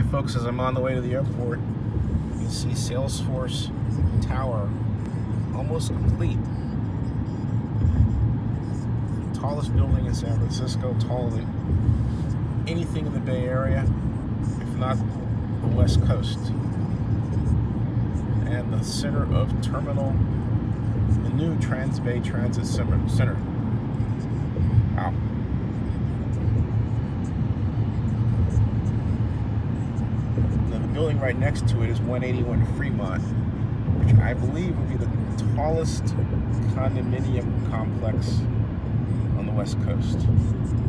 folks, as I'm on the way to the airport, you can see Salesforce Tower almost complete. Tallest building in San Francisco, taller than anything in the Bay Area, if not the West Coast. And the center of terminal, the new Trans-Bay Transit Center. Wow. Now the building right next to it is 181 Fremont, which I believe will be the tallest condominium complex on the West Coast.